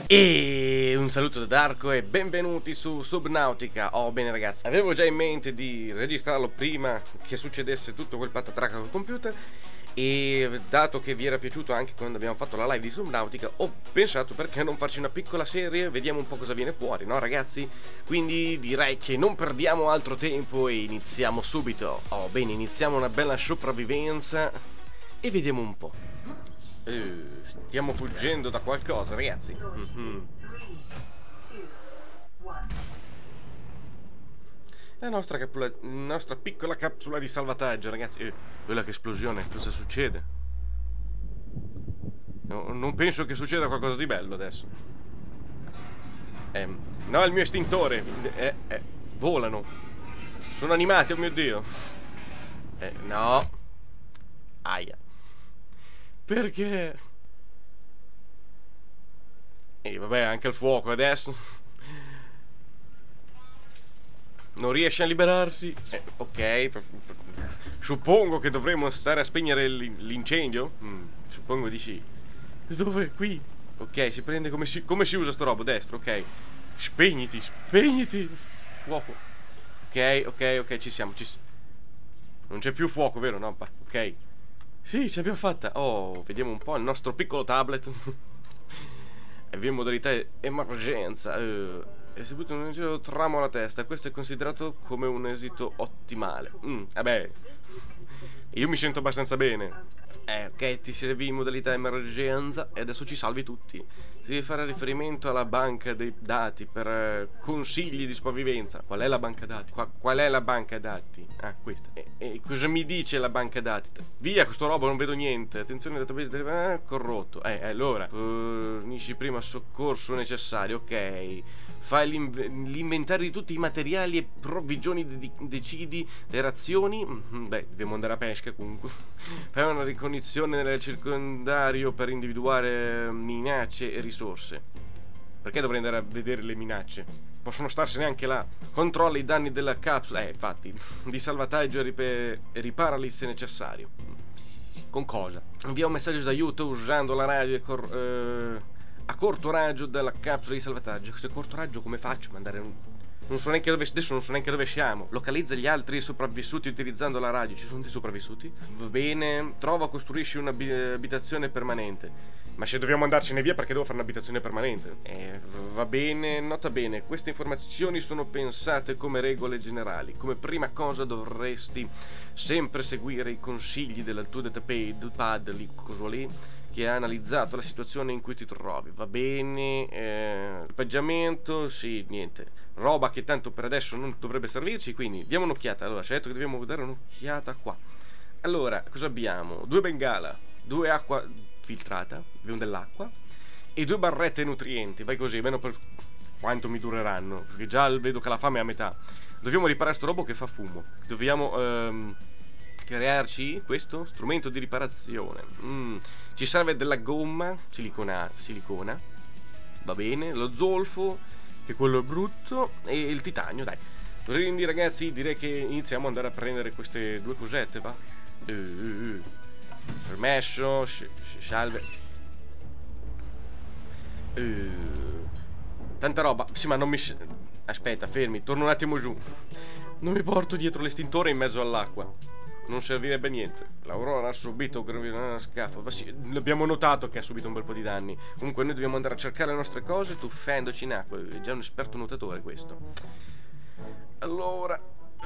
E un saluto da Darko e benvenuti su Subnautica. Oh, bene ragazzi, avevo già in mente di registrarlo prima che succedesse tutto quel patatraca col computer, e dato che vi era piaciuto anche quando abbiamo fatto la live di Subnautica, ho pensato perché non farci una piccola serie, vediamo un po' cosa viene fuori, no ragazzi? Quindi direi che non perdiamo altro tempo e iniziamo subito. Oh bene, iniziamo una bella sopravvivenza e vediamo un po'. Stiamo fuggendo da qualcosa, ragazzi. La nostra piccola capsula di salvataggio, ragazzi. Quella che esplosione, cosa succede? No, non penso che succeda qualcosa di bello adesso. No, il mio estintore. Volano. Sono animati, oh mio Dio. No. Aia. Perché? E vabbè, anche il fuoco adesso. Non riesce a liberarsi. Ok. Suppongo che dovremmo stare a spegnere l'incendio. Suppongo di sì. Dove? Qui. Ok, si prende come si usa sto robo? Destro, ok. Spegniti, spegniti. Fuoco. Ok, ci siamo. Non c'è più fuoco, vero? No, ok. Sì, ce l'abbiamo fatta. Oh, vediamo un po' il nostro piccolo tablet. Avviamo modalità emergenza. È seduto in un giro tramo alla testa. Questo è considerato come un esito ottimale. Vabbè, io mi sento abbastanza bene. Ok, ti servì in modalità emergenza e adesso ci salvi tutti. Si deve fare riferimento alla banca dei dati per consigli di sopravvivenza. Qual è la banca dati? Qual è la banca dati? Ah, questa. E cosa mi dice la banca dati? Via, questo robo, non vedo niente. Attenzione, database corrotto. Allora, fornisci prima soccorso necessario, ok. Fai l'inventario di tutti i materiali e provvigioni, decidi le razioni. Beh, dobbiamo andare a pesca comunque. Fai una ricognizione nel circondario per individuare minacce e risorse. Perché dovrei andare a vedere le minacce? Possono starsene anche là. Controlla i danni della capsula. Infatti, di salvataggio e riparali se necessario. Con cosa? Invia un messaggio d'aiuto usando la radio a corto raggio dalla capsula di salvataggio. Se corto raggio come faccio? Mandare un... Non so neanche dove... Adesso non so neanche dove siamo. Localizza gli altri sopravvissuti utilizzando la radio. Ci sono dei sopravvissuti? Va bene. Trova, costruisci un'abitazione permanente. Ma se dobbiamo andarcene via, perché devo fare un'abitazione permanente? Va bene. Nota bene, queste informazioni sono pensate come regole generali. Come prima cosa dovresti sempre seguire i consigli della tua datapad lì, cosa lì, che ha analizzato la situazione in cui ti trovi. Va bene. Equipaggiamento, sì, niente. Roba che tanto per adesso non dovrebbe servirci, quindi diamo un'occhiata. Allora, ci ha detto che dobbiamo dare un'occhiata qua. Allora, cosa abbiamo? 2 bengala, 2 acqua filtrata, abbiamo dell'acqua e 2 barrette nutrienti. Vai così, almeno per quanto mi dureranno, perché già vedo che la fame è a metà. Dobbiamo riparare sto robo che fa fumo. Dobbiamo crearci questo strumento di riparazione. Ci serve della gomma silicona. Va bene. Lo zolfo, che quello è brutto, e il titanio, dai. Quindi ragazzi, direi che iniziamo ad andare a prendere queste 2 cosette, va. Permesso, salve. Tanta roba. Sì, ma non mi... Aspetta, fermi, torno un attimo giù. Non mi porto dietro l'estintore in mezzo all'acqua. Non servirebbe a niente. L'Aurora ha subito una scafa. Ma sì, l'abbiamo notato che ha subito un bel po' di danni. Comunque noi dobbiamo andare a cercare le nostre cose tuffandoci in acqua. È già un esperto nuotatore questo. Allora,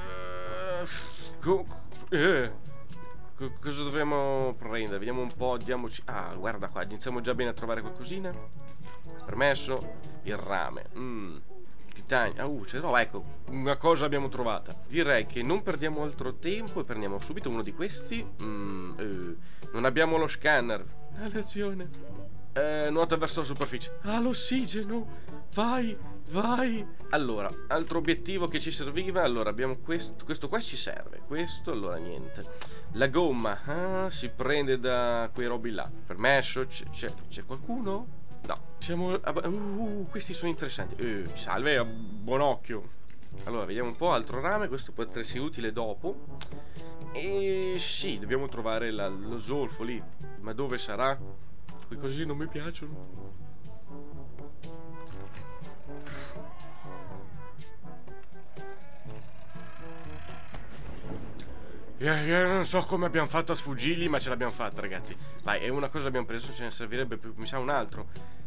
cosa dobbiamo prendere? Vediamo un po', diamoci... Ah, guarda qua, iniziamo già bene a trovare qualcosina. Permesso. Il rame. Titanio. C'è roba, ecco, una cosa l'abbiamo trovata. Direi che non perdiamo altro tempo e prendiamo subito uno di questi. Non abbiamo lo scanner. Lezione. Nuota verso la superficie. L'ossigeno. Vai. Allora, altro obiettivo che ci serviva. Allora, abbiamo questo qua ci serve. Questo, allora niente. La gomma. Si prende da quei robi là. Permesso. C'è qualcuno? No, siamo... questi sono interessanti. Salve, buon occhio. Allora, vediamo un po'. Altro rame, questo può essersi utile dopo. E sì, dobbiamo trovare lo zolfo lì. Ma dove sarà? Quei così non mi piacciono. Io non so come abbiamo fatto a sfuggirgli, ma ce l'abbiamo fatta, ragazzi. Vai, e una cosa abbiamo preso, ce ne servirebbe più, mi sa un altro.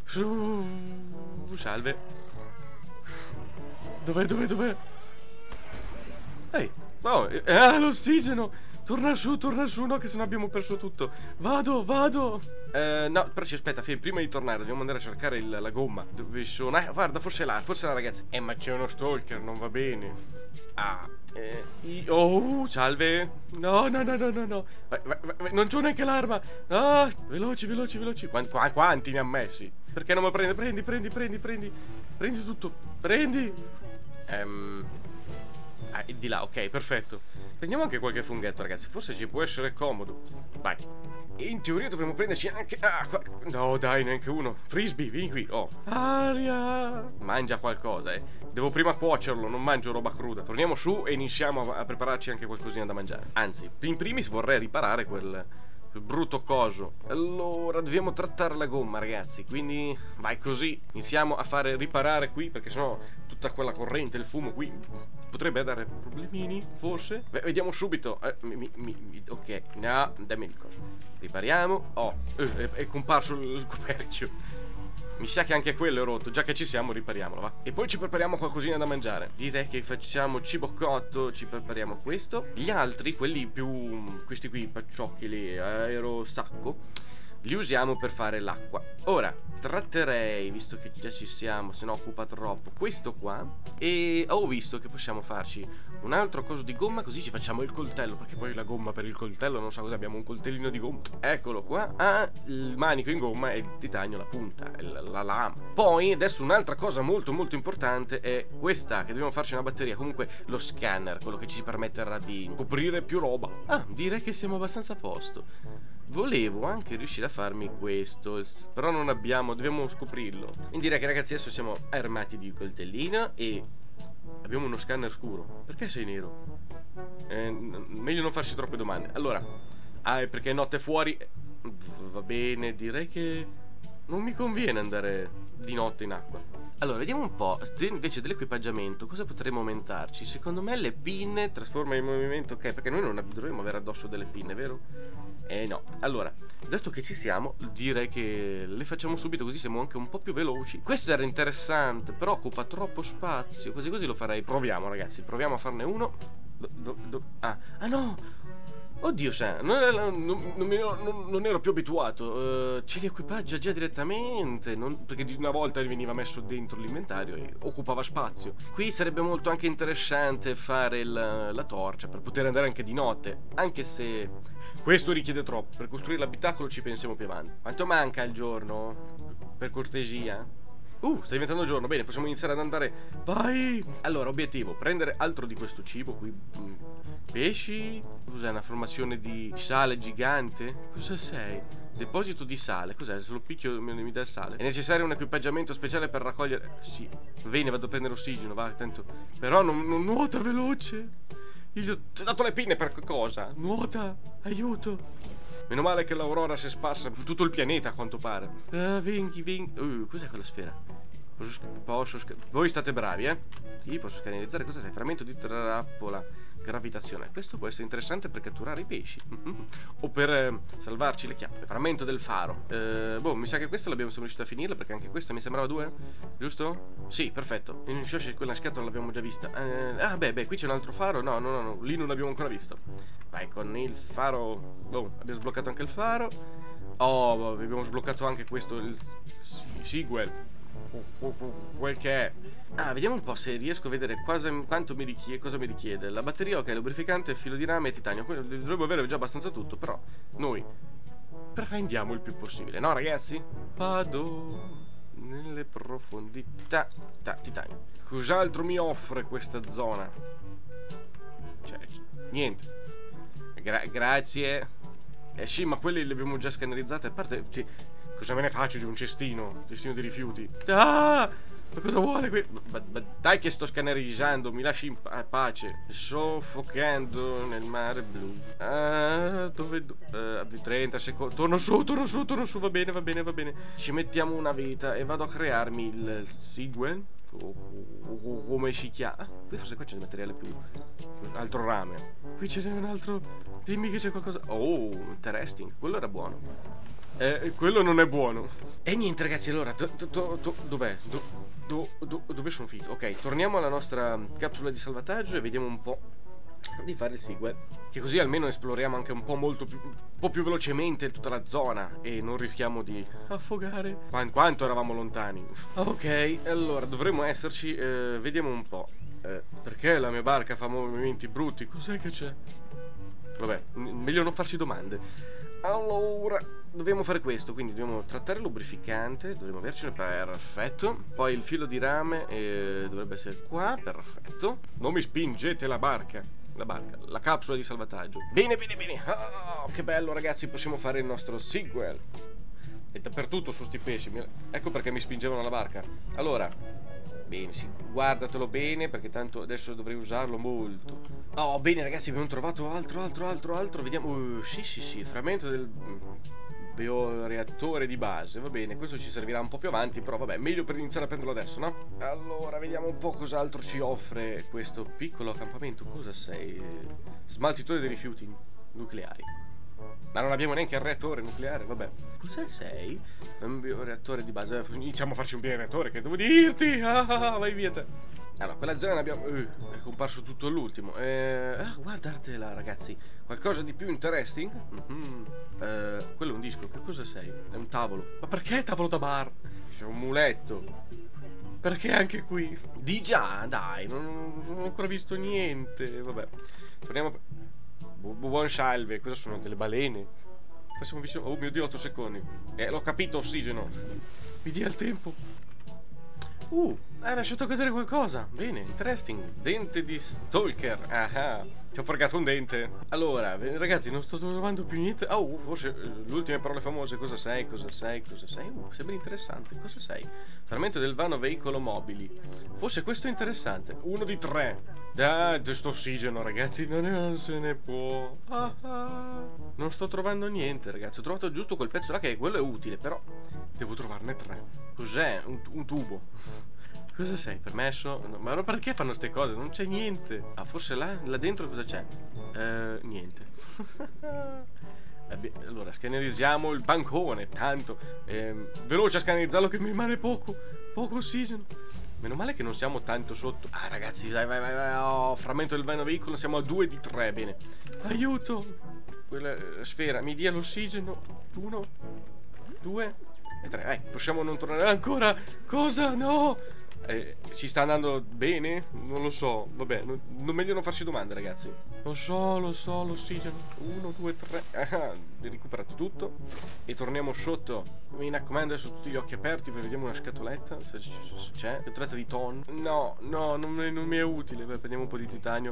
Salve. Dov'è? Ehi, oh, l'ossigeno. Torna su, no, che sennò abbiamo perso tutto. Vado. No, però ci aspetta, prima di tornare dobbiamo andare a cercare la gomma. Dove sono? Guarda, forse là, ragazzi. Ma c'è uno stalker, non va bene. Oh, salve. No. Vai, non c'ho neanche l'arma. Ah, veloci. Quanti ne ha messi? Perché non mi prende? Prendi tutto. Prendi. Di là, ok, perfetto. Prendiamo anche qualche funghetto, ragazzi. Forse ci può essere comodo. Vai. In teoria dovremmo prenderci anche... No, dai, neanche uno. Frisbee, vieni qui. Oh. Aria. Mangia qualcosa, Devo prima cuocerlo, non mangio roba cruda. Torniamo su e iniziamo a prepararci anche qualcosina da mangiare. Anzi, in primis vorrei riparare quel brutto coso. Allora, dobbiamo trattare la gomma, ragazzi. Quindi, vai così. Iniziamo a fare riparare qui, perché sennò tutta quella corrente, il fumo qui potrebbe dare problemini, forse. Vediamo subito. Ok, no, dammi il coso. Ripariamo. Oh, è comparso il coperchio. Mi sa che anche quello è rotto. Già che ci siamo, ripariamolo, va. E poi ci prepariamo qualcosina da mangiare. Direi che facciamo cibo cotto. Ci prepariamo questo. Gli altri, quelli più... questi qui, pacciocchi lì, aero sacco, li usiamo per fare l'acqua. Ora, tratterei, visto che già ci siamo, se no occupa troppo, questo qua. E ho visto che possiamo farci un altro coso di gomma, così ci facciamo il coltello, perché poi la gomma per il coltello, non so cosa abbiamo, un coltellino di gomma. Eccolo qua. Il manico in gomma e il titanio, la punta, la lama. Poi, adesso un'altra cosa molto importante è questa, che dobbiamo farci una batteria. Comunque, lo scanner, quello che ci permetterà di coprire più roba. Direi che siamo abbastanza a posto. Volevo anche riuscire a farmi questo, però non abbiamo, dobbiamo scoprirlo. Quindi direi che, ragazzi, adesso siamo armati di coltellino e abbiamo uno scanner scuro. Perché sei nero? Meglio non farsi troppe domande. Allora, è perché è notte fuori. Va bene, direi che non mi conviene andare di notte in acqua. Allora, vediamo un po'. Invece dell'equipaggiamento, cosa potremmo aumentarci? Secondo me le pinne, trasforma in movimento. Ok, perché noi non dovremmo avere addosso delle pinne, vero? No. Allora, dato che ci siamo, direi che le facciamo subito, così siamo anche un po' più veloci. Questo era interessante, però occupa troppo spazio. Così lo farei. Proviamo, ragazzi, proviamo a farne uno. No! Oddio, non ero più abituato. Ce li equipaggia già direttamente, perché di una volta veniva messo dentro l'inventario e occupava spazio. Qui sarebbe molto anche interessante fare la torcia per poter andare anche di notte, anche se questo richiede troppo. Per costruire l'abitacolo ci pensiamo più avanti. Quanto manca il giorno? Per cortesia? Sta diventando giorno, bene, possiamo iniziare ad andare. Vai! Allora, obiettivo, prendere altro di questo cibo qui. Pesci? Cos'è, una formazione di sale gigante? Cosa sei? Deposito di sale, cos'è? Se lo picchio mi dà il sale. È necessario un equipaggiamento speciale per raccogliere... Sì, bene, vado a prendere ossigeno, va, attento. Però non nuota veloce. Io ti ho dato le pinne per cosa? Nuota, aiuto. Meno male che l'aurora si è sparsa per tutto il pianeta, a quanto pare. Vengi. Cos'è quella sfera? Voi state bravi, Sì, posso scannerizzare. Cos'è? Frammento di trappola gravitazionale. Questo può essere interessante per catturare i pesci. O per salvarci le chiappe. Frammento del faro. Mi sa che questa siamo riusciti a finirla, perché anche questa mi sembrava 2, giusto? Sì, perfetto. In quella scatola l'abbiamo già vista. Qui c'è un altro faro. No, lì non l'abbiamo ancora visto. Vai, con il faro. Abbiamo sbloccato anche il faro. Abbiamo sbloccato anche questo, il Seagull. Quel che è. Vediamo un po' se riesco a vedere quanto cosa mi richiede. La batteria, ok, lubrificante, filo di rame e titanio. Dovremmo avere già abbastanza tutto, però noi prendiamo il più possibile, no, ragazzi? Vado nelle profondità. Titanio. Cos'altro mi offre questa zona? Cioè, niente. Grazie. Sì, ma quelli li abbiamo già scannerizzati. A parte, cosa me ne faccio di un cestino di rifiuti? Ma cosa vuole qui? Dai che sto scannerizzando, mi lasci in pace. Soffocando nel mare blu. Dove? 30 secondi. Torno su, va bene. Ci mettiamo una vita e vado a crearmi il Seagull. come si chiama? Qui forse qua c'è il materiale più... altro rame. Qui c'è un altro... Dimmi che c'è qualcosa... Oh, interesting. Quello era buono. Quello non è buono. E niente ragazzi, allora dov'è? Dove sono finito? Ok, torniamo alla nostra capsula di salvataggio e vediamo un po' di fare il sequel, che così almeno esploriamo anche un po' più velocemente tutta la zona e non rischiamo di affogare quanto eravamo lontani. Ok, allora dovremmo esserci. Vediamo un po'. Perché la mia barca fa movimenti brutti? Cos'è che c'è? Vabbè, meglio non farsi domande. Allora, dobbiamo fare questo, quindi dobbiamo trattare il lubrificante, dovremmo avercene, perfetto. Poi il filo di rame dovrebbe essere qua, perfetto. Non mi spingete la barca, la capsula di salvataggio. Bene, bene, bene. Oh, che bello ragazzi, possiamo fare il nostro sequel. E dappertutto su sti pesci, ecco perché mi spingevano la barca. Allora, bene, sì, guardatelo bene perché tanto adesso dovrei usarlo molto. Oh, bene ragazzi, abbiamo trovato altro. Vediamo, sì, frammento del bioreattore di base. Va bene, questo ci servirà un po' più avanti, però vabbè, meglio per iniziare a prenderlo adesso, no? Allora, vediamo un po' cos'altro ci offre questo piccolo accampamento. Cosa sei? Smaltitore dei rifiuti nucleari. Ma non abbiamo neanche il reattore nucleare, vabbè. Cos'è sei? Un bioreattore di base. Iniziamo a farci un bioreattore, che devo dirti? Vai via te. Allora, quella zona ne abbiamo... è comparso tutto all'ultimo. Guardatela, ragazzi. Qualcosa di più interesting? Quello è un disco. Che cosa sei? È un tavolo. Ma perché tavolo da bar? C'è un muletto. Perché anche qui? Di già, dai. Non ho ancora visto niente. Vabbè. Torniamo... Buon salve, cosa sono? Delle balene? Passiamo vicino. Oh mio Dio, 8 secondi. L'ho capito, ossigeno. Mi dia il tempo. Hai lasciato cadere qualcosa. Bene, interesting. Dente di stalker. Ah, ti ho fregato un dente. Allora, ragazzi, non sto trovando più niente. Oh, forse le ultime parole famose. Cosa sei? Sembra interessante. Cosa sei? Frammento del vano veicolo mobili. Forse questo è interessante. 1 di 3. Sto ossigeno, ragazzi. Non se ne può. Non sto trovando niente, ragazzi. Ho trovato giusto quel pezzo là, che quello è utile, però devo trovarne 3. Cos'è? Un tubo. Cosa sei? Permesso? No, ma perché fanno ste cose? Non c'è niente. Ah, forse là dentro cosa c'è? Niente. Allora, scannerizziamo il bancone. Tanto veloce a scannerizzarlo che mi rimane poco ossigeno. Meno male che non siamo tanto sotto. Ah, ragazzi, vai. Oh, frammento del vano veicolo. Siamo a 2 di 3. Bene. Aiuto. Quella sfera mi dia l'ossigeno. 1, 2 e 3. Possiamo non tornare ancora. Cosa? No. Ci sta andando bene? Non lo so. Vabbè, meglio non farsi domande, ragazzi. Lo so, l'ossigeno. 1, 2, 3. Recuperato tutto. E torniamo sotto. Mi raccomando, adesso tutti gli occhi aperti. Poi vediamo una scatoletta. Se c'è. Scatoletta di ton. No, non mi è utile. Beh, prendiamo un po' di titanio.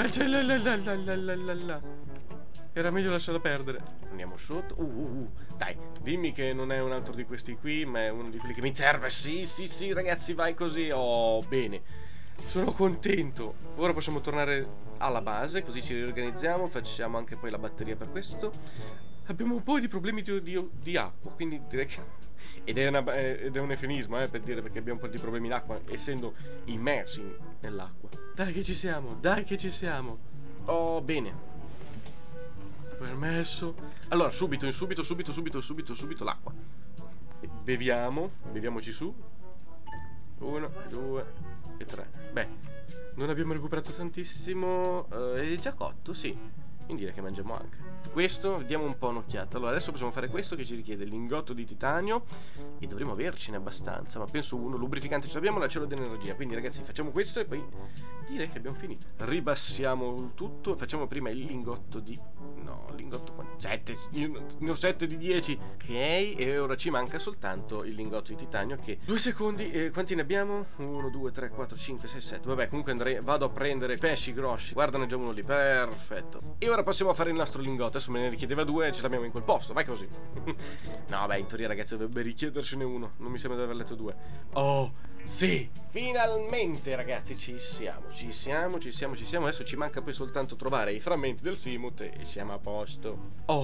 Era meglio lasciarla perdere. Andiamo sotto. Dai, dimmi che non è un altro di questi qui, ma è uno di quelli che mi serve. Sì, ragazzi, vai così. Oh, bene. Sono contento. Ora possiamo tornare alla base, così ci riorganizziamo. Facciamo anche poi la batteria per questo. Abbiamo un po' di problemi di acqua, quindi direi che... Ed è un eufemismo, per dire, perché abbiamo un po' di problemi d'acqua, essendo immersi nell'acqua. Dai che ci siamo. Oh, bene. Permesso. Allora, subito l'acqua. Beviamoci su. 1, 2 e 3. Beh, non abbiamo recuperato tantissimo. È già cotto, sì. Quindi direi che mangiamo anche questo. Diamo un po' un'occhiata. Allora, adesso possiamo fare questo, che ci richiede il lingotto di titanio, e dovremo avercene abbastanza. Ma penso uno. Lubrificante ce l'abbiamo, la cella d'energia. Quindi ragazzi, facciamo questo e poi direi che abbiamo finito. Ribassiamo il tutto. Facciamo prima il lingotto di... No, lingotto 7. Ne ho 7 di 10. Ok, e ora ci manca soltanto il lingotto di titanio, che... 2 secondi. Quanti ne abbiamo? 1, 2, 3, 4, 5, 6, 7. Vabbè, comunque vado a prendere pesci grossi. Guardane già uno lì. Perfetto. E ora passiamo a fare il nostro lingotto. Adesso me ne richiedeva 2 e ce l'abbiamo in quel posto. Vai così. No, beh, in teoria, ragazzi, dovrebbe richiedercene 1. Non mi sembra di aver letto 2. Oh, sì. Finalmente, ragazzi, ci siamo. Adesso ci manca poi soltanto trovare i frammenti del Simut e siamo a posto. Oh,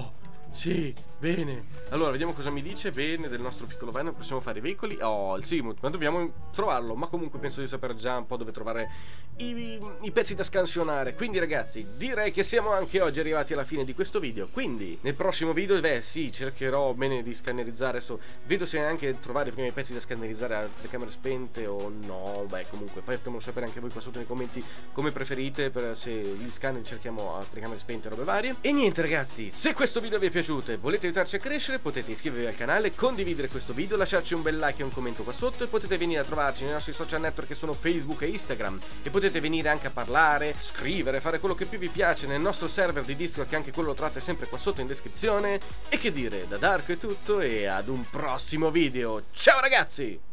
Sì, bene. Allora, vediamo cosa mi dice. Bene, del nostro piccolo van possiamo fare i veicoli. Oh, il Simut, ma dobbiamo trovarlo. Ma comunque penso di sapere già un po' dove trovare i pezzi da scansionare. Quindi ragazzi, direi che siamo anche oggi arrivati alla fine di questo video. Quindi, nel prossimo video, beh sì, cercherò bene di scannerizzare. Adesso vedo se anche trovare prima i pezzi da scannerizzare a telecamere spente o no. Beh, comunque, fatemelo sapere anche voi qua sotto nei commenti come preferite, per se gli scanner cerchiamo a telecamere spente e robe varie. E niente ragazzi, se questo video vi è piaciuto e volete aiutarci a crescere, potete iscrivervi al canale, condividere questo video, lasciarci un bel like e un commento qua sotto, e potete venire a trovarci nei nostri social network che sono Facebook e Instagram, e potete venire anche a parlare, scrivere, fare quello che più vi piace nel nostro server di Discord, che anche quello lo trovate sempre qua sotto in descrizione. E che dire, da Darko è tutto, e ad un prossimo video. Ciao ragazzi!